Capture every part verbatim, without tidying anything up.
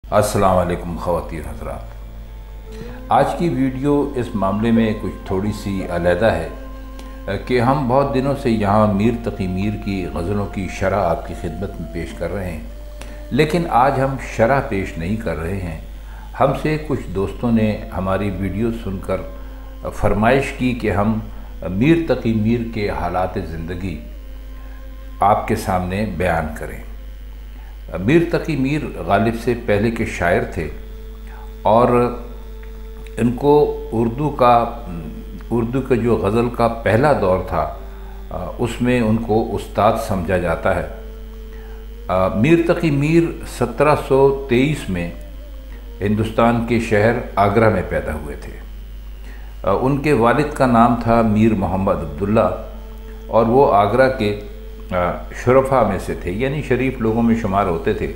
السلام علیکم خواتین حضرات، آج کی ویڈیو اس معاملے میں کچھ تھوڑی سی علیحدہ ہے کہ ہم بہت دنوں سے یہاں میر تقی میر کی غزلوں کی شرح آپ کی خدمت میں پیش کر رہے ہیں، لیکن آج ہم شرح پیش نہیں کر رہے ہیں۔ ہم سے کچھ دوستوں نے ہماری ویڈیو سن کر فرمائش کی کہ ہم میر تقی میر کے حالات زندگی آپ کے سامنے بیان کریں۔ میر تقی میر غالب سے پہلے کے شاعر تھے اور ان کو اردو کا اردو کا جو غزل کا پہلا دور تھا اس میں ان کو استاد سمجھا جاتا ہے۔ میر تقی میر سترہ سو تیئیس میں ہندوستان کے شہر آگرہ میں پیدا ہوئے تھے۔ ان کے والد کا نام تھا میر محمد عبداللہ اور وہ آگرہ کے شرفا میں سے تھے، یعنی شریف لوگوں میں شمار ہوتے تھے۔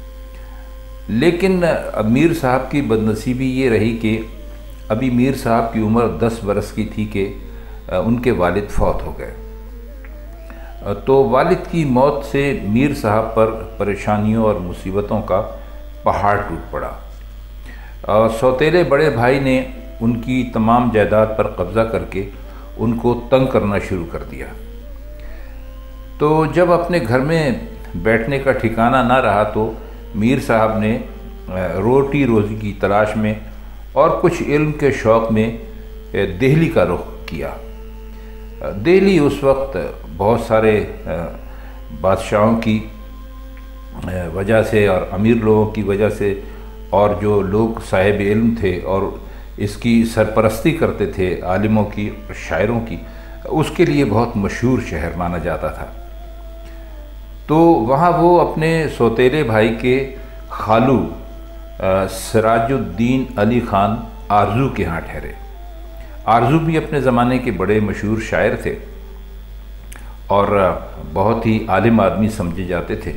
لیکن میر صاحب کی بدنصیبی یہ رہی کہ ابھی میر صاحب کی عمر دس برس کی تھی کہ ان کے والد فوت ہو گئے، تو والد کی موت سے میر صاحب پر پریشانیوں اور مصیبتوں کا پہاڑ ٹوٹ پڑا۔ سوتیلے بڑے بھائی نے ان کی تمام جائیداد پر قبضہ کر کے ان کو تنگ کرنا شروع کر دیا۔ تو جب اپنے گھر میں بیٹھنے کا ٹھکانہ نہ رہا تو میر صاحب نے روٹی روزی کی تلاش میں اور کچھ علم کے شوق میں دہلی کا رخ کیا۔ دہلی اس وقت بہت سارے بادشاہوں کی وجہ سے اور امیر لوگوں کی وجہ سے اور جو لوگ صاحب علم تھے اور اس کی سرپرستی کرتے تھے عالموں کی شاعروں کی، اس کے لیے بہت مشہور شہر مانا جاتا تھا۔ تو وہاں وہ اپنے سوتیلے بھائی کے خالو سراج الدین علی خان آرزو کے ہاں ٹھہرے۔ آرزو بھی اپنے زمانے کے بڑے مشہور شاعر تھے اور بہت ہی عالم آدمی سمجھے جاتے تھے۔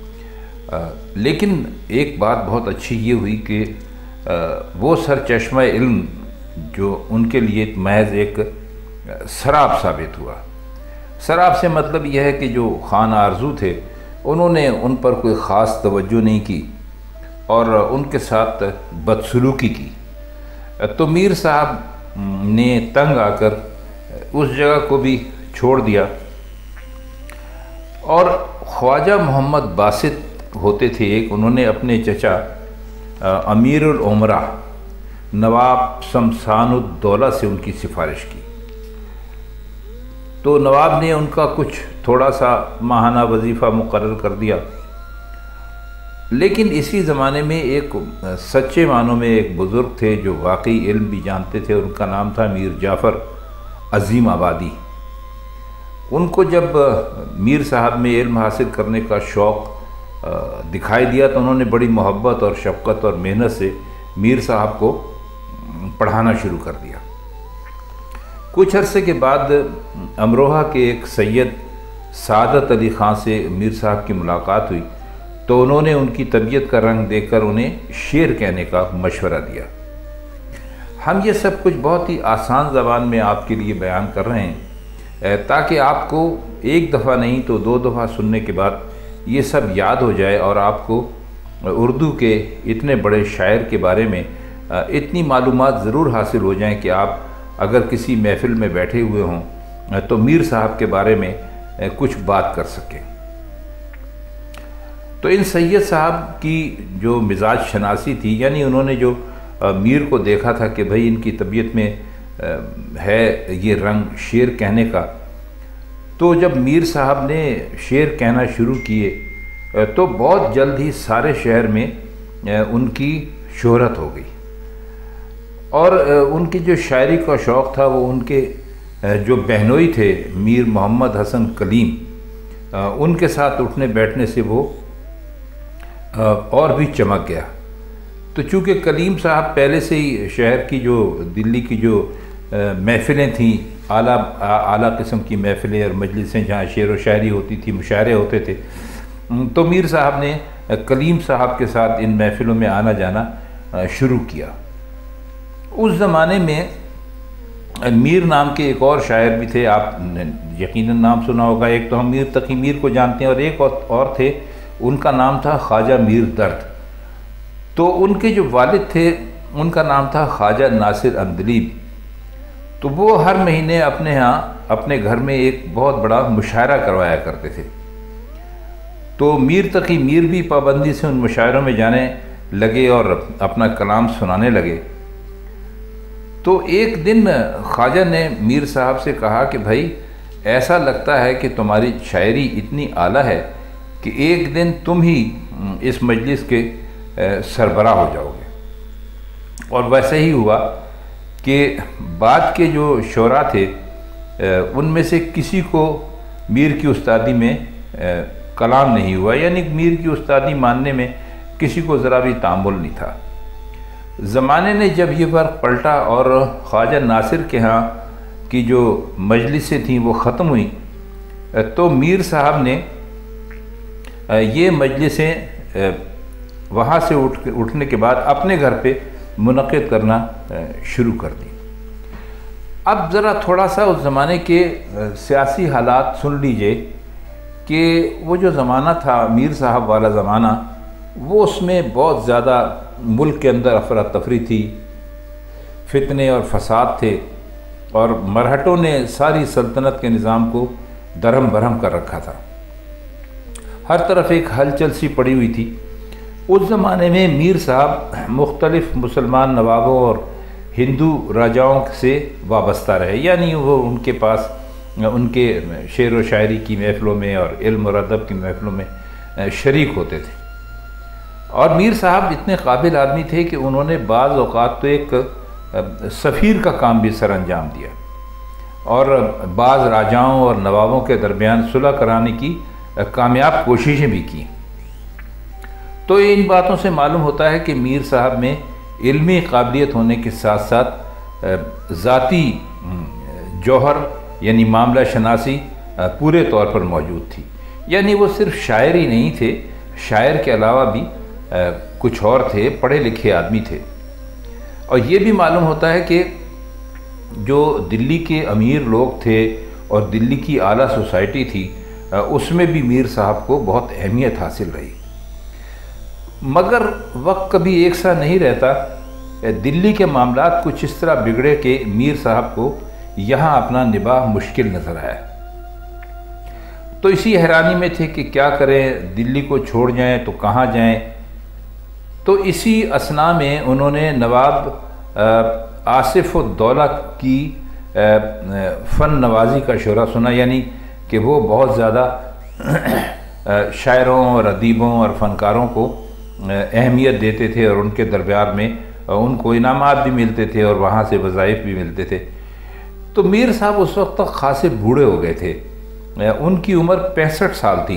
لیکن ایک بات بہت اچھی یہ ہوئی کہ وہ سر چشمہ علم جو ان کے لیے محض ایک سراب ثابت ہوا۔ سراب سے مطلب یہ ہے کہ جو خان آرزو تھے انہوں نے ان پر کوئی خاص توجہ نہیں کی اور ان کے ساتھ بدسلوکی کی، تو میر صاحب نے تنگ آ کر اس جگہ کو بھی چھوڑ دیا اور خواجہ محمد باسط ہوتے تھے ایک، انہوں نے اپنے چچا امیر العمرہ نواب شمسان الدولہ سے ان کی سفارش کی۔ تو نواب نے ان کا کچھ تھوڑا سا ماہانہ وظیفہ مقرر کر دیا، لیکن اسی زمانے میں ایک سچے معنوں میں ایک بزرگ تھے جو واقعی علم بھی جانتے تھے، ان کا نام تھا میر جعفر عظیم آبادی۔ ان کو جب میر صاحب میں علم حاصل کرنے کا شوق دکھائی دیا تو انہوں نے بڑی محبت اور شفقت اور محنت سے میر صاحب کو پڑھانا شروع کر دیا۔ کچھ عرصے کے بعد امروہہ کے ایک سید سعادت علی خان سے میر صاحب کی ملاقات ہوئی تو انہوں نے ان کی طبیعت کا رنگ دیکھ کر انہیں شعر کہنے کا مشورہ دیا۔ ہم یہ سب کچھ بہت ہی آسان زبان میں آپ کے لیے بیان کر رہے ہیں تاکہ آپ کو ایک دفعہ نہیں تو دو دفعہ سننے کے بعد یہ سب یاد ہو جائے اور آپ کو اردو کے اتنے بڑے شاعر کے بارے میں اتنی معلومات ضرور حاصل ہو جائیں کہ آپ اگر کسی محفل میں بیٹھے ہوئے ہوں تو میر صاحب کے بارے میں کچھ بات کر سکیں۔ تو ان سید صاحب کی جو مزاج شناسی تھی، یعنی انہوں نے جو میر کو دیکھا تھا کہ بھئی ان کی طبیعت میں ہے یہ رنگ شعر کہنے کا، تو جب میر صاحب نے شعر کہنا شروع کیے تو بہت جلد ہی سارے شہر میں ان کی شہرت ہو گئی اور ان کی جو شاعری کا شوق تھا وہ ان کے جو بہنوئی تھے میر محمد حسن کلیم، ان کے ساتھ اٹھنے بیٹھنے سے وہ اور بھی چمک گیا۔ تو چونکہ کلیم صاحب پہلے سے ہی شہر کی جو دلی کی جو محفلیں تھیں، اعلیٰ اعلیٰ قسم کی محفلیں اور مجلسیں جہاں شعر و شاعری ہوتی تھی، مشاعرے ہوتے تھے، تو میر صاحب نے کلیم صاحب کے ساتھ ان محفلوں میں آنا جانا شروع کیا۔ اس زمانے میں میر نام کے ایک اور شاعر بھی تھے، آپ نے یقیناً نام سنا ہوگا۔ ایک تو ہم میر تقی میر کو جانتے ہیں اور ایک اور تھے، ان کا نام تھا خواجہ میر درد۔ تو ان کے جو والد تھے ان کا نام تھا خواجہ ناصر عندلیب، تو وہ ہر مہینے اپنے ہاں اپنے گھر میں ایک بہت بڑا مشاعرہ کروایا کرتے تھے۔ تو میر تقی میر بھی پابندی سے ان مشاعروں میں جانے لگے اور اپنا کلام سنانے لگے۔ تو ایک دن خواجہ نے میر صاحب سے کہا کہ بھائی ایسا لگتا ہے کہ تمہاری شاعری اتنی اعلیٰ ہے کہ ایک دن تم ہی اس مجلس کے سربراہ ہو جاؤ گے۔ اور ویسے ہی ہوا کہ بعد کے جو شعراء تھے ان میں سے کسی کو میر کی استادی میں کلام نہیں ہوا، یعنی میر کی استادی ماننے میں کسی کو ذرا بھی تامل نہیں تھا۔ زمانے نے جب یہ فرق پلٹا اور خواجہ ناصر کے ہاں کی جو مجلسیں تھیں وہ ختم ہوئیں، تو میر صاحب نے یہ مجلسیں وہاں سے اٹھ اٹھنے کے بعد اپنے گھر پہ منعقد کرنا شروع کر دی۔ اب ذرا تھوڑا سا اس زمانے کے سیاسی حالات سن لیجئے کہ وہ جو زمانہ تھا میر صاحب والا زمانہ، وہ اس میں بہت زیادہ ملک کے اندر افراتفری تھی، فتنے اور فساد تھے، اور مرہٹوں نے ساری سلطنت کے نظام کو درہم برہم کر رکھا تھا۔ ہر طرف ایک ہلچل سی پڑی ہوئی تھی۔ اس زمانے میں میر صاحب مختلف مسلمان نوابوں اور ہندو راجاؤں سے وابستہ رہے، یعنی وہ ان کے پاس ان کے شعر و شاعری کی محفلوں میں اور علم اور ادب کی محفلوں میں شریک ہوتے تھے۔ اور میر صاحب اتنے قابل آدمی تھے کہ انہوں نے بعض اوقات تو ایک سفیر کا کام بھی سر انجام دیا اور بعض راجاؤں اور نوابوں کے درمیان صلح کرانے کی کامیاب کوششیں بھی کی۔ تو ان باتوں سے معلوم ہوتا ہے کہ میر صاحب میں علمی قابلیت ہونے کے ساتھ ساتھ ذاتی جوہر یعنی معاملہ شناسی پورے طور پر موجود تھی، یعنی وہ صرف شاعر ہی نہیں تھے، شاعر کے علاوہ بھی کچھ اور تھے، پڑھے لکھے آدمی تھے۔ اور یہ بھی معلوم ہوتا ہے کہ جو دلی کے امیر لوگ تھے اور دلی کی اعلیٰ سوسائٹی تھی، اس میں بھی میر صاحب کو بہت اہمیت حاصل رہی۔ مگر وقت کبھی ایک سا نہیں رہتا، دلی کے معاملات کچھ اس طرح بگڑے کہ میر صاحب کو یہاں اپنا نباہ مشکل نظر آیا۔ تو اسی حیرانی میں تھے کہ کیا کریں، دلی کو چھوڑ جائیں تو کہاں جائیں۔ تو اسی اثنا میں انہوں نے نواب آصف الدولہ کی فن نوازی کا شعرا سنا، یعنی کہ وہ بہت زیادہ شاعروں اور ادیبوں اور فنکاروں کو اہمیت دیتے تھے، اور ان کے دربار میں ان کو انعامات بھی ملتے تھے اور وہاں سے وظائف بھی ملتے تھے۔ تو میر صاحب اس وقت تک خاصے بوڑھے ہو گئے تھے، ان کی عمر پینسٹھ سال تھی۔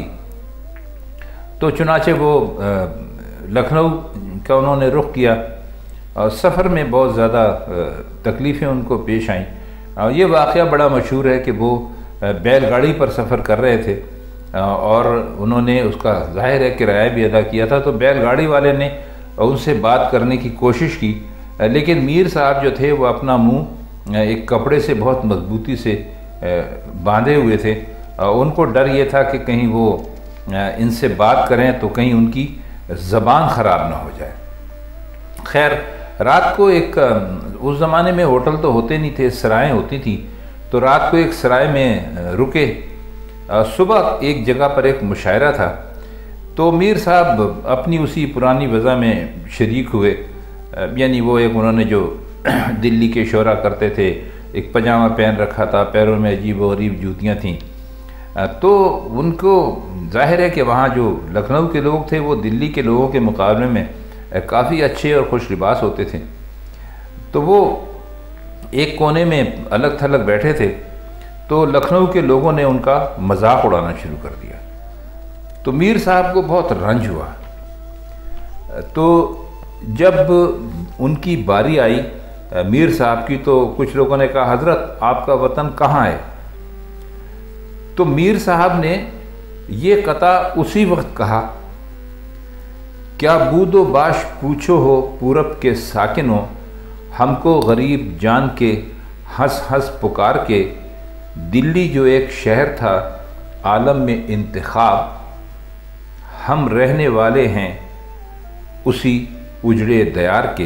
تو چنانچہ وہ لکھنؤ کا انہوں نے رخ کیا، اور سفر میں بہت زیادہ تکلیفیں ان کو پیش آئیں۔ اور یہ واقعہ بڑا مشہور ہے کہ وہ بیل گاڑی پر سفر کر رہے تھے اور انہوں نے اس کا ظاہر ہے کرایہ بھی ادا کیا تھا، تو بیل گاڑی والے نے ان سے بات کرنے کی کوشش کی، لیکن میر صاحب جو تھے وہ اپنا منہ ایک کپڑے سے بہت مضبوطی سے باندھے ہوئے تھے۔ ان کو ڈر یہ تھا کہ کہیں وہ ان سے بات کریں تو کہیں ان کی زبان خراب نہ ہو جائے۔ خیر، رات کو ایک اس زمانے میں ہوٹل تو ہوتے نہیں تھے، سرائیں ہوتی تھیں، تو رات کو ایک سرائے میں رکے۔ صبح ایک جگہ پر ایک مشاعرہ تھا، تو میر صاحب اپنی اسی پرانی وضع میں شریک ہوئے، یعنی وہ ایک انہوں نے جو دلی کے شعرا کرتے تھے، ایک پجامہ پہن رکھا تھا، پیروں میں عجیب و غریب جوتیاں تھیں۔ تو ان کو ظاہر ہے کہ وہاں جو لکھنؤ کے لوگ تھے وہ دلی کے لوگوں کے مقابلے میں کافی اچھے اور خوش لباس ہوتے تھے۔ تو وہ ایک کونے میں الگ تھلگ بیٹھے تھے، تو لکھنؤ کے لوگوں نے ان کا مذاق اڑانا شروع کر دیا۔ تو میر صاحب کو بہت رنج ہوا۔ تو جب ان کی باری آئی میر صاحب کی، تو کچھ لوگوں نے کہا حضرت آپ کا وطن کہاں ہے؟ تو میر صاحب نے یہ قطع اسی وقت کہا، کیا بود و باش پوچھو ہو پورب کے ساکنوں، ہم کو غریب جان کے ہنس ہنس پکار کے، دلی جو ایک شہر تھا عالم میں انتخاب، ہم رہنے والے ہیں اسی اجڑے دیار کے۔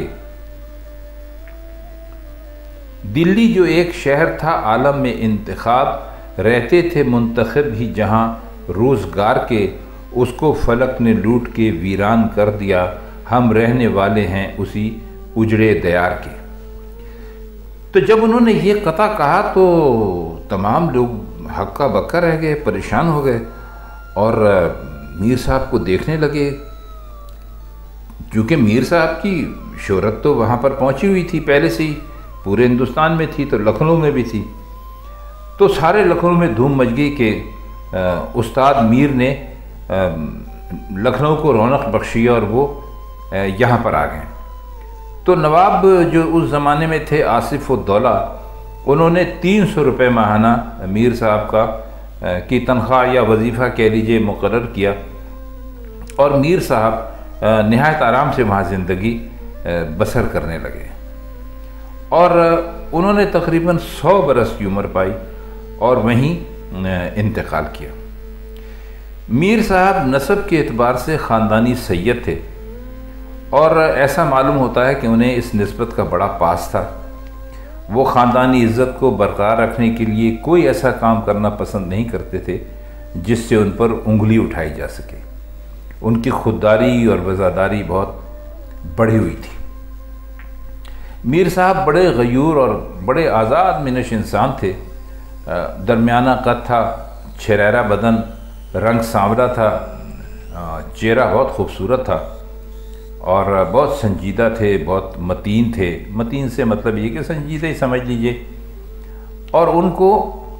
دلی جو ایک شہر تھا عالم میں انتخاب، رہتے تھے منتخب ہی جہاں روزگار کے، اس کو فلک نے لوٹ کے ویران کر دیا، ہم رہنے والے ہیں اسی اجڑے دیار کے۔ تو جب انہوں نے یہ قطع کہا تو تمام لوگ ہکا بکا رہ گئے، پریشان ہو گئے اور میر صاحب کو دیکھنے لگے، کیونکہ میر صاحب کی شہرت تو وہاں پر پہنچی ہوئی تھی پہلے سے ہی، پورے ہندوستان میں تھی تو لکھنؤ میں بھی تھی۔ تو سارے لکھنؤ میں دھوم مچ گئی کہ استاد میر نے لکھنؤ کو رونق بخشی اور وہ یہاں پر آ گئے۔ تو نواب جو اس زمانے میں تھے آصف الدولہ، انہوں نے تین سو روپے ماہانہ میر صاحب کا کی تنخواہ یا وظیفہ کہہ لیجیے مقرر کیا، اور میر صاحب نہایت آرام سے وہاں زندگی بسر کرنے لگے، اور انہوں نے تقریباً سو برس کی عمر پائی اور وہیں انتقال کیا۔ میر صاحب نسب کے اعتبار سے خاندانی سید تھے، اور ایسا معلوم ہوتا ہے کہ انہیں اس نسبت کا بڑا پاس تھا۔ وہ خاندانی عزت کو برقرار رکھنے کے لیے کوئی ایسا کام کرنا پسند نہیں کرتے تھے جس سے ان پر انگلی اٹھائی جا سکے۔ ان کی خودداری اور وفاداری بہت بڑھی ہوئی تھی۔ میر صاحب بڑے غیور اور بڑے آزاد منش انسان تھے۔ درمیانہ قد تھا، چھریرا بدن، رنگ سانولا تھا، چہرہ بہت خوبصورت تھا، اور بہت سنجیدہ تھے، بہت متین تھے۔ متین سے مطلب یہ کہ سنجیدہ ہی سمجھ لیجئے، اور ان کو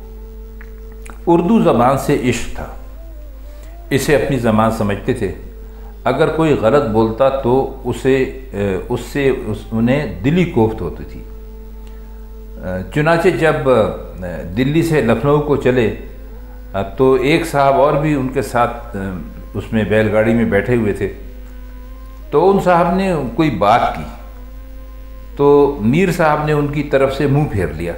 اردو زبان سے عشق تھا، اسے اپنی زبان سمجھتے تھے۔ اگر کوئی غلط بولتا تو اسے اس سے انہیں دلی کوفت ہوتی تھی۔ چنانچہ جب دلی سے لکھنؤ کو چلے تو ایک صاحب اور بھی ان کے ساتھ اس میں بیل گاڑی میں بیٹھے ہوئے تھے، تو ان صاحب نے کوئی بات کی تو میر صاحب نے ان کی طرف سے منہ پھیر لیا۔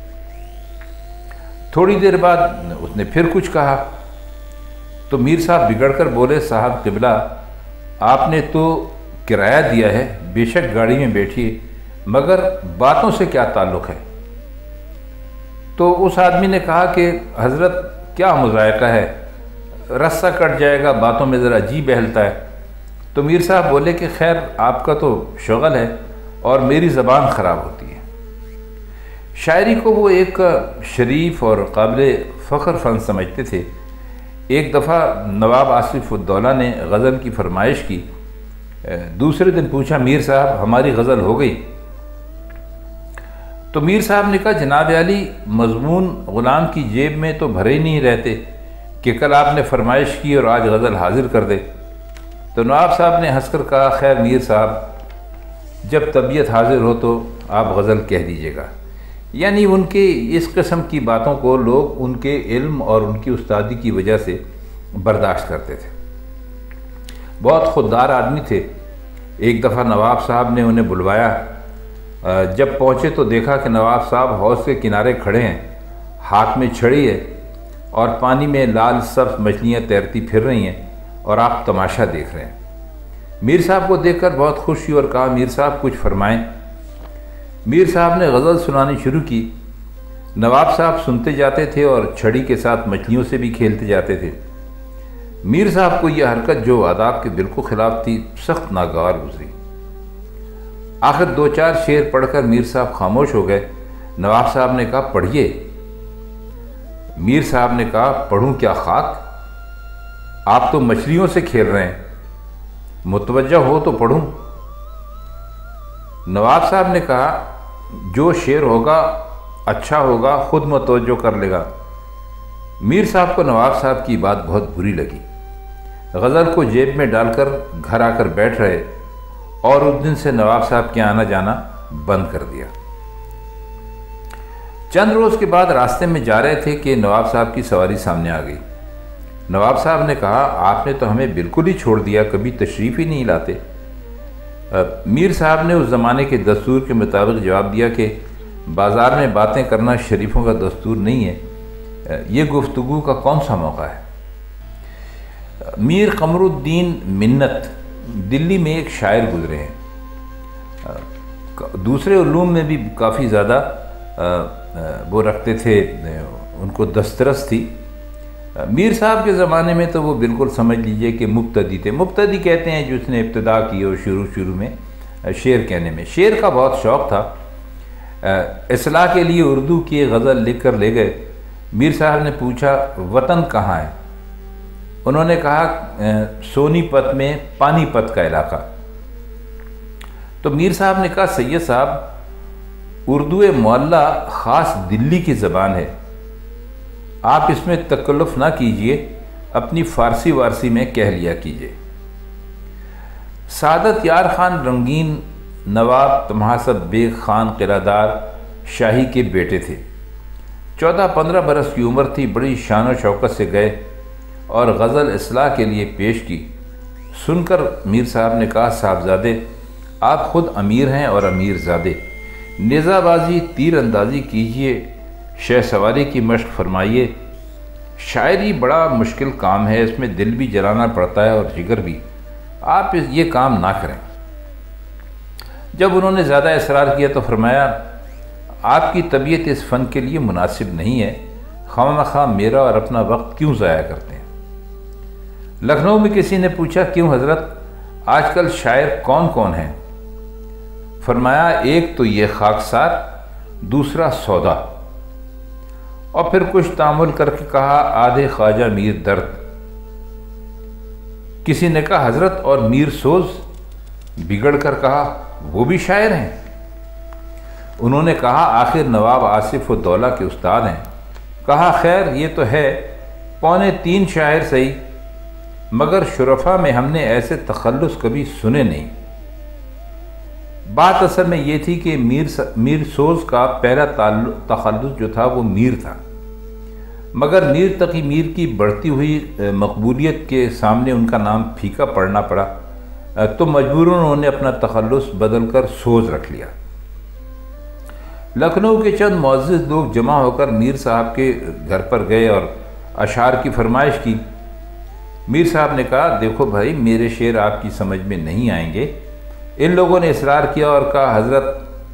تھوڑی دیر بعد اس نے پھر کچھ کہا تو میر صاحب بگڑ کر بولے، صاحب قبلہ آپ نے تو کرایہ دیا ہے، بے شک گاڑی میں بیٹھیے، مگر باتوں سے کیا تعلق ہے؟ تو اس آدمی نے کہا کہ حضرت کیا مذائقہ ہے، رستہ کٹ جائے گا، باتوں میں ذرا جی بہلتا ہے۔ تو میر صاحب بولے کہ خیر آپ کا تو شغل ہے اور میری زبان خراب ہوتی ہے۔ شاعری کو وہ ایک شریف اور قابل فخر فن سمجھتے تھے۔ ایک دفعہ نواب آصف الدولہ نے غزل کی فرمائش کی، دوسرے دن پوچھا میر صاحب ہماری غزل ہو گئی؟ تو میر صاحب نے کہا جناب عالی مضمون غلام کی جیب میں تو بھرے ہی نہیں رہتے کہ کل آپ نے فرمائش کی اور آج غزل حاضر کر دے۔ تو نواب صاحب نے ہنس کر کہا خیر میر صاحب جب طبیعت حاضر ہو تو آپ غزل کہہ دیجیے گا۔ یعنی ان کے اس قسم کی باتوں کو لوگ ان کے علم اور ان کی استادی کی وجہ سے برداشت کرتے تھے۔ بہت خوددار آدمی تھے۔ ایک دفعہ نواب صاحب نے انہیں بلوایا، جب پہنچے تو دیکھا کہ نواب صاحب حوض کے کنارے کھڑے ہیں، ہاتھ میں چھڑی ہے اور پانی میں لال سبز مچھلیاں تیرتی پھر رہی ہیں اور آپ تماشا دیکھ رہے ہیں۔ میر صاحب کو دیکھ کر بہت خوش ہوئی اور کہا میر صاحب کچھ فرمائیں۔ میر صاحب نے غزل سنانی شروع کی۔ نواب صاحب سنتے جاتے تھے اور چھڑی کے ساتھ مچھلیوں سے بھی کھیلتے جاتے تھے۔ میر صاحب کو یہ حرکت جو آداب کے بالکل خلاف تھی سخت ناگوار گزری۔ آخر دو چار شعر پڑھ کر میر صاحب خاموش ہو گئے۔ نواب صاحب نے کہا پڑھیے۔ میر صاحب نے کہا پڑھوں کیا خاک، آپ تو مچھلیوں سے کھیل رہے ہیں، متوجہ ہو تو پڑھوں۔ نواب صاحب نے کہا جو شعر ہوگا اچھا ہوگا خود متوجہ کر لے گا۔ میر صاحب کو نواب صاحب کی بات بہت بری لگی، غزل کو جیب میں ڈال کر گھر آ کر بیٹھ رہے اور اس دن سے نواب صاحب کے آنا جانا بند کر دیا۔ چند روز کے بعد راستے میں جا رہے تھے کہ نواب صاحب کی سواری سامنے آ گئی۔ نواب صاحب نے کہا آپ نے تو ہمیں بالکل ہی چھوڑ دیا، کبھی تشریف ہی نہیں لاتے۔ میر صاحب نے اس زمانے کے دستور کے مطابق جواب دیا کہ بازار میں باتیں کرنا شریفوں کا دستور نہیں ہے، یہ گفتگو کا کون سا موقع ہے۔ میر قمر الدین منت دلی میں ایک شاعر گزرے ہیں، دوسرے علوم میں بھی کافی زیادہ وہ رکھتے تھے، ان کو دسترس تھی۔ میر صاحب کے زمانے میں تو وہ بالکل سمجھ لیجئے کہ مبتدی تھے۔ مبتدی کہتے ہیں جس نے ابتدا کی ہو شروع شروع میں شعر کہنے میں۔ شعر کا بہت شوق تھا۔ اصلاح کے لیے اردو کی غزل لکھ کر لے گئے۔ میر صاحب نے پوچھا وطن کہاں ہے؟ انہوں نے کہا سونی پت میں پانی پت کا علاقہ۔ تو میر صاحب نے کہا سید صاحب اردو معلّہ خاص دلی کی زبان ہے، آپ اس میں تکلف نہ کیجئے، اپنی فارسی وارسی میں کہہ لیا کیجئے۔ سعادت یار خان رنگین نواب تمہاسب بیگ خان قلعہ دار شاہی کے بیٹے تھے۔ چودہ پندرہ برس کی عمر تھی، بڑی شان و شوکت سے گئے اور غزل اصلاح کے لیے پیش کی۔ سن کر میر صاحب نے کہا صاحبزادے آپ خود امیر ہیں اور امیر زادے، نیزہ بازی تیر اندازی کیجئے، شہ سواری کی مشق فرمائیے۔ شاعری بڑا مشکل کام ہے، اس میں دل بھی جلانا پڑتا ہے اور جگر بھی، آپ یہ کام نہ کریں۔ جب انہوں نے زیادہ اصرار کیا تو فرمایا آپ کی طبیعت اس فن کے لیے مناسب نہیں ہے، خواہ مخواہ میرا اور اپنا وقت کیوں ضائع کرتے ہیں؟ لکھنؤ میں کسی نے پوچھا کیوں حضرت آج کل شاعر کون کون ہیں؟ فرمایا ایک تو یہ خاکسار، دوسرا سودا، اور پھر کچھ تامل کر کے کہا آدھے خواجہ میر درد۔ کسی نے کہا حضرت اور میر سوز؟ بگڑ کر کہا وہ بھی شاعر ہیں؟ انہوں نے کہا آخر نواب آصف الدولہ کے استاد ہیں۔ کہا خیر یہ تو ہے پونے تین شاعر صحیح، مگر شرفا میں ہم نے ایسے تخلص کبھی سنے نہیں۔ بات اصل میں یہ تھی کہ میر میر سوز کا پہلا تخلص جو تھا وہ میر تھا، مگر میر تقی میر کی بڑھتی ہوئی مقبولیت کے سامنے ان کا نام پھیکا پڑنا پڑا، تو مجبوراً انہوں نے اپنا تخلص بدل کر سوز رکھ لیا۔ لکھنؤ کے چند معزز لوگ جمع ہو کر میر صاحب کے گھر پر گئے اور اشعار کی فرمائش کی۔ میر صاحب نے کہا دیکھو بھائی میرے شعر آپ کی سمجھ میں نہیں آئیں گے۔ ان لوگوں نے اصرار کیا اور کہا حضرت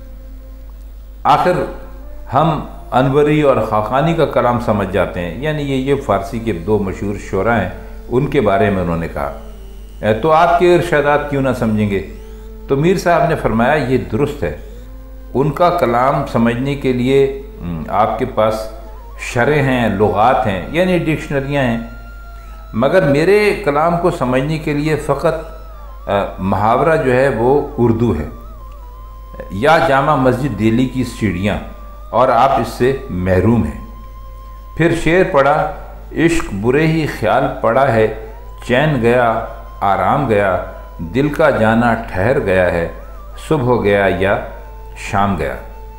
آخر ہم انوری اور خاقانی کا کلام سمجھ جاتے ہیں، یعنی یہ یہ فارسی کے دو مشہور شعراء ہیں، ان کے بارے میں انہوں نے کہا تو آپ کے ارشادات کیوں نہ سمجھیں گے؟ تو میر صاحب نے فرمایا یہ درست ہے، ان کا کلام سمجھنے کے لیے آپ کے پاس شرح ہیں، لغات ہیں، یعنی ڈکشنریاں ہیں، مگر میرے کلام کو سمجھنے کے لیے فقط محاورہ جو ہے وہ اردو ہے یا جامع مسجد دہلی کی سیڑھیاں، اور آپ اس سے محروم ہیں۔ پھر شعر پڑھا عشق برے ہی خیال پڑا ہے، چین گیا آرام گیا، دل کا جانا ٹھہر گیا ہے، صبح گیا یا شام گیا،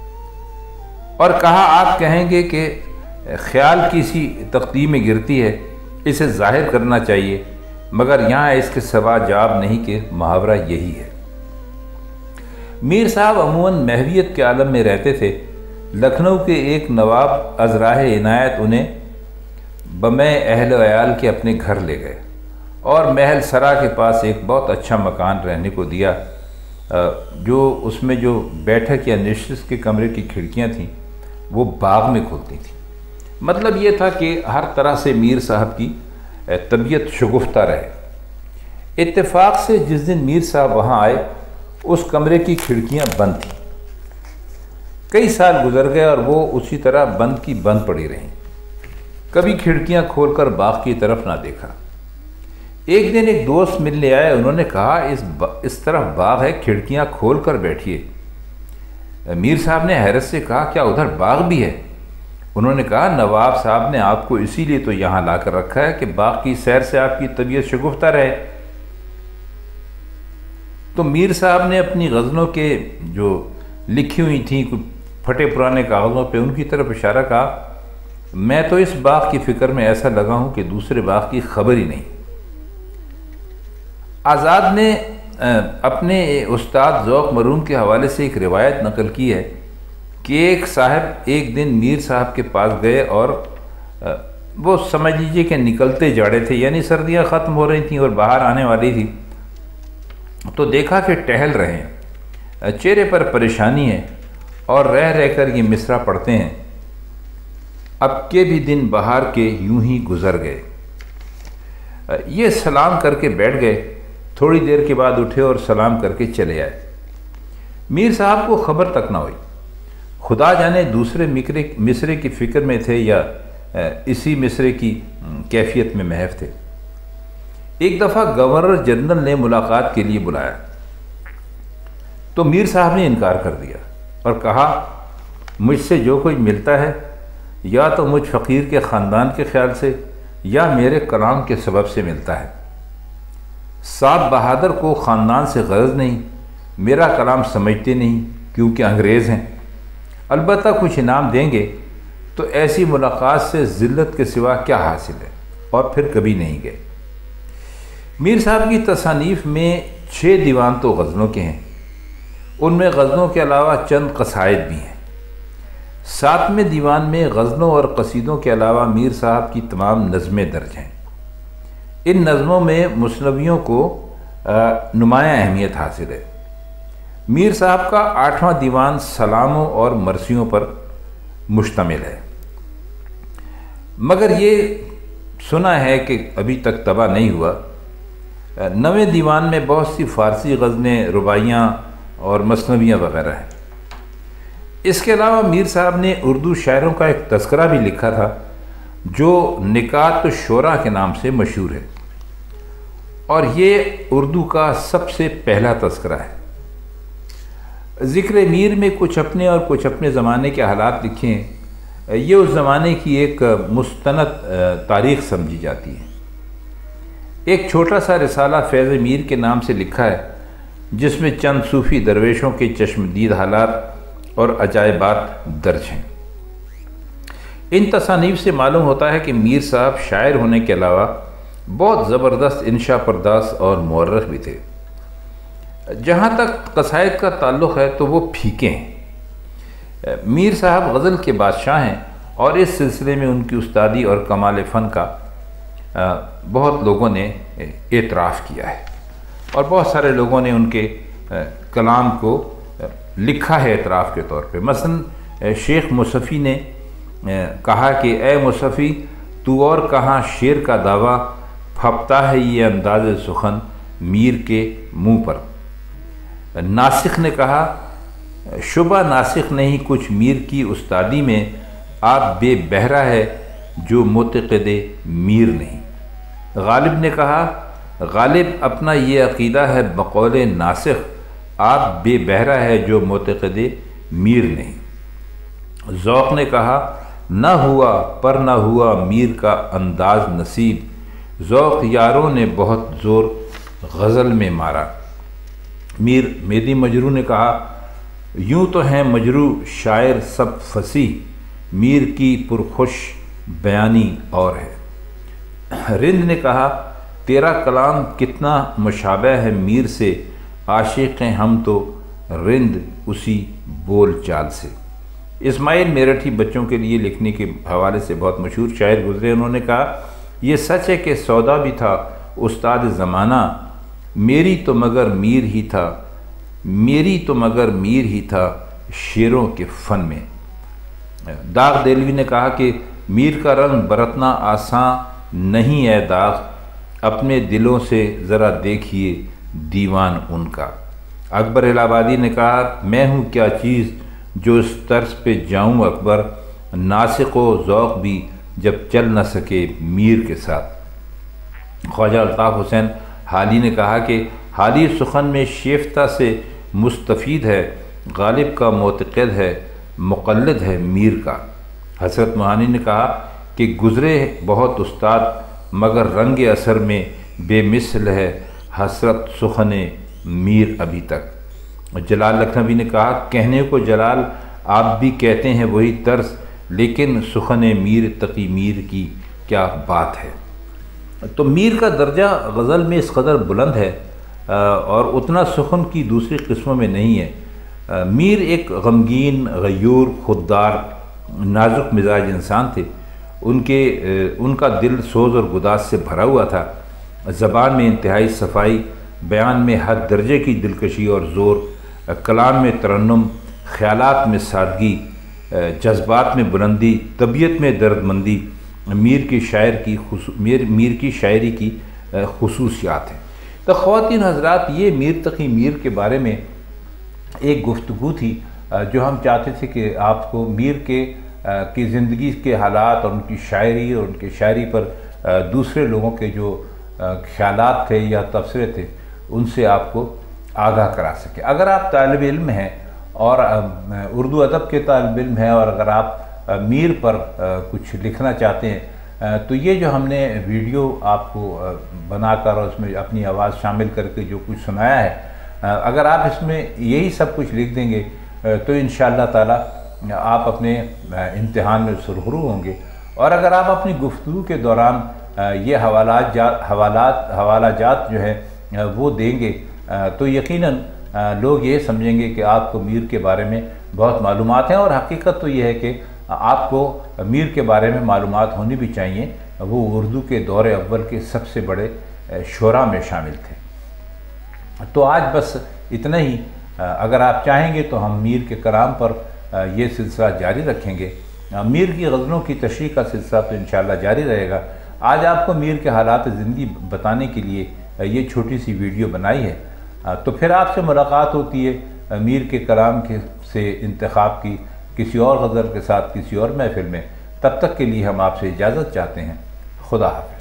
اور کہا آپ کہیں گے کہ خیال کسی تقدیم میں گرتی ہے، اسے ظاہر کرنا چاہیے، مگر یہاں اس کے سوا جواب نہیں کہ محاورہ یہی ہے۔ میر صاحب عموماً محویت کے عالم میں رہتے تھے۔ لکھنؤ کے ایک نواب ازراہ عنایت انہیں بمِ اہل و عیال کے اپنے گھر لے گئے اور محل سرا کے پاس ایک بہت اچھا مکان رہنے کو دیا، جو اس میں جو بیٹھک یا نشست کے کمرے کی کھڑکیاں تھیں وہ باغ میں کھلتی تھیں۔ مطلب یہ تھا کہ ہر طرح سے میر صاحب کی طبیعت شگفتہ رہے۔ اتفاق سے جس دن میر صاحب وہاں آئے اس کمرے کی کھڑکیاں بند تھیں۔ کئی سال گزر گئے اور وہ اسی طرح بند کی بند پڑی رہیں، کبھی کھڑکیاں کھول کر باغ کی طرف نہ دیکھا۔ ایک دن ایک دوست ملنے آئے، انہوں نے کہا اس اس طرف باغ ہے، کھڑکیاں کھول کر بیٹھیے۔ میر صاحب نے حیرت سے کہا کیا ادھر باغ بھی ہے؟ انہوں نے کہا نواب صاحب نے آپ کو اسی لیے تو یہاں لا کر رکھا ہے کہ باغ کی سیر سے آپ کی طبیعت شگفتہ رہے۔ تو میر صاحب نے اپنی غزلوں کے جو لکھی ہوئی تھیں کچھ پھٹے پرانے کاغذوں پہ ان کی طرف اشارہ کہا میں تو اس باغ کی فکر میں ایسا لگا ہوں کہ دوسرے باغ کی خبر ہی نہیں۔ آزاد نے اپنے استاد ذوق مرحوم کے حوالے سے ایک روایت نقل کی ہے کہ ایک صاحب ایک دن میر صاحب کے پاس گئے اور وہ سمجھ لیجئے کہ نکلتے جاڑے تھے، یعنی سردیاں ختم ہو رہی تھیں اور باہر آنے والی تھی، تو دیکھا کہ ٹہل رہے ہیں۔ چہرے پر پریشانی ہے اور رہ رہ کر یہ مصرع پڑھتے ہیں، اب کے بھی دن بہار کے یوں ہی گزر گئے۔ یہ سلام کر کے بیٹھ گئے، تھوڑی دیر کے بعد اٹھے اور سلام کر کے چلے آئے۔ میر صاحب کو خبر تک نہ ہوئی، خدا جانے دوسرے مصرے کی فکر میں تھے یا اسی مصرے کی کیفیت میں محو تھے۔ ایک دفعہ گورنر جنرل نے ملاقات کے لیے بلایا تو میر صاحب نے انکار کر دیا اور کہا، مجھ سے جو کوئی ملتا ہے یا تو مجھ فقیر کے خاندان کے خیال سے یا میرے کلام کے سبب سے ملتا ہے۔ صاحب بہادر کو خاندان سے غرض نہیں، میرا کلام سمجھتے نہیں کیونکہ انگریز ہیں، البتہ کچھ انعام دیں گے، تو ایسی ملاقات سے ذلت کے سوا کیا حاصل ہے، اور پھر کبھی نہیں گئے۔ میر صاحب کی تصانیف میں چھ دیوان تو غزلوں کے ہیں، ان میں غزلوں کے علاوہ چند قصائد بھی ہیں۔ ساتویں دیوان میں غزلوں اور قصیدوں کے علاوہ میر صاحب کی تمام نظمیں درج ہیں۔ ان نظموں میں مثنویوں کو نمایاں اہمیت حاصل ہے۔ میر صاحب کا آٹھواں دیوان سلاموں اور مرثیوں پر مشتمل ہے، مگر یہ سنا ہے کہ ابھی تک طبع نہیں ہوا۔ نویں دیوان میں بہت سی فارسی غزلیں، رباعیاں اور مثنویاں وغیرہ ہیں۔ اس کے علاوہ میر صاحب نے اردو شاعروں کا ایک تذکرہ بھی لکھا تھا جو نکات الشعراء کے نام سے مشہور ہے، اور یہ اردو کا سب سے پہلا تذکرہ ہے۔ ذکر میر میں کچھ اپنے اور کچھ اپنے زمانے کے حالات لکھے ہیں۔ یہ اس زمانے کی ایک مستند تاریخ سمجھی جاتی ہے۔ ایک چھوٹا سا رسالہ فیض میر کے نام سے لکھا ہے، جس میں چند صوفی درویشوں کے چشمدید حالات اور عجائبات درج ہیں۔ ان تصانیف سے معلوم ہوتا ہے کہ میر صاحب شاعر ہونے کے علاوہ بہت زبردست انشا پرداز اور مورخ بھی تھے۔ جہاں تک قصائد کا تعلق ہے تو وہ پھیکے ہیں۔ میر صاحب غزل کے بادشاہ ہیں، اور اس سلسلے میں ان کی استادی اور کمال فن کا بہت لوگوں نے اعتراف کیا ہے، اور بہت سارے لوگوں نے ان کے کلام کو لکھا ہے اعتراف کے طور پہ۔ مثلا شیخ مصفی نے کہا کہ اے مصفی تو اور کہاں شعر کا دعویٰ پھپتا ہے یہ انداز سخن میر کے منہ پر۔ ناسخ نے کہا شبہ ناسخ نہیں کچھ میر کی استادی میں، آپ بے بہرہ ہے جو معتقد میر نہیں۔ غالب نے کہا غالب اپنا یہ عقیدہ ہے بقول ناسخ، آپ بے بہرہ ہے جو معتقد میر نہیں۔ ذوق نے کہا نہ ہوا پر نہ ہوا میر کا انداز نصیب، ذوق یاروں نے بہت زور غزل میں مارا۔ میر میدی مجروح نے کہا یوں تو ہیں مجروح شاعر سب فصیح، میر کی پرخوش بیانی اور ہے۔ رند نے کہا تیرا کلام کتنا مشابہ ہے میر سے، عاشق ہیں ہم تو رند اسی بول چال سے۔ اسماعیل میرٹھی بچوں کے لیے لکھنے کے حوالے سے بہت مشہور شاعر گزرے، انہوں نے کہا یہ سچ ہے کہ سودا بھی تھا استاد زمانہ، میری تو مگر میر ہی تھا میری تو مگر میر ہی تھا شعروں کے فن میں۔ داغ دہلوی نے کہا کہ میر کا رنگ برتنا آساں نہیں ہے داغ، اپنے دلوں سے ذرا دیکھیے دیوان ان کا۔ اکبر الہ آبادی نے کہا میں ہوں کیا چیز جو اس طرز پہ جاؤں اکبر، ناسق و ذوق بھی جب چل نہ سکے میر کے ساتھ۔ خواجہ الطاف حسین حالی نے کہا کہ حالی سخن میں شیفتہ سے مستفید ہے، غالب کا معتقد ہے مقلد ہے میر کا۔ حسرت موہانی نے کہا کہ گزرے بہت استاد مگر رنگ اثر میں بے مثل ہے حسرت سخن میر ابھی تک۔ جلال لکھنوی نے کہا کہنے کو جلال آپ بھی کہتے ہیں وہی طرز، لیکن سخن میر تقی میر کی کیا بات ہے۔ تو میر کا درجہ غزل میں اس قدر بلند ہے اور اتنا سخن کی دوسری قسموں میں نہیں ہے۔ میر ایک غمگین، غیور، خوددار، نازک مزاج انسان تھے۔ ان کے ان کا دل سوز اور گداز سے بھرا ہوا تھا، زبان میں انتہائی صفائی، بیان میں حد درجے کی دلکشی اور زور، کلام میں ترنم، خیالات میں سادگی، جذبات میں بلندی، طبیعت میں درد مندی میر کی شاعر کی میر میر کی شاعری کی خصوصیات ہیں۔ تو خواتین حضرات، یہ میر تقی میر کے بارے میں ایک گفتگو تھی جو ہم چاہتے تھے کہ آپ کو میر کے کی زندگی کے حالات اور ان کی شاعری اور ان کی شاعری پر دوسرے لوگوں کے جو خیالات تھے یا تبصرے تھے ان سے آپ کو آگاہ کرا سکے۔ اگر آپ طالب علم ہیں اور اردو ادب کے طالب علم ہیں اور اگر آپ میر پر کچھ لکھنا چاہتے ہیں تو یہ جو ہم نے ویڈیو آپ کو بنا کر اور اس میں اپنی آواز شامل کر کے جو کچھ سنایا ہے، اگر آپ اس میں یہی سب کچھ لکھ دیں گے تو انشاءاللہ تعالی آپ اپنے امتحان میں سرخرو ہوں گے۔ اور اگر آپ اپنی گفتگو کے دوران یہ حوالات جات حوالات حوالہ جات جو ہے وہ دیں گے تو یقیناً لوگ یہ سمجھیں گے کہ آپ کو میر کے بارے میں بہت معلومات ہیں، اور حقیقت تو یہ ہے کہ آپ کو میر کے بارے میں معلومات ہونی بھی چاہیے۔ وہ اردو کے دور اول کے سب سے بڑے شعراء میں شامل تھے۔ تو آج بس اتنا ہی۔ اگر آپ چاہیں گے تو ہم میر کے کلام پر یہ سلسلہ جاری رکھیں گے۔ میر کی غزلوں کی تشریح کا سلسلہ تو انشاءاللہ جاری رہے گا۔ آج آپ کو میر کے حالات زندگی بتانے کے لیے یہ چھوٹی سی ویڈیو بنائی ہے۔ تو پھر آپ سے ملاقات ہوتی ہے میر کے کلام کے سے انتخاب کی کسی اور غزل کے ساتھ کسی اور محفل میں۔ تب تک کے لیے ہم آپ سے اجازت چاہتے ہیں۔ خدا حافظ۔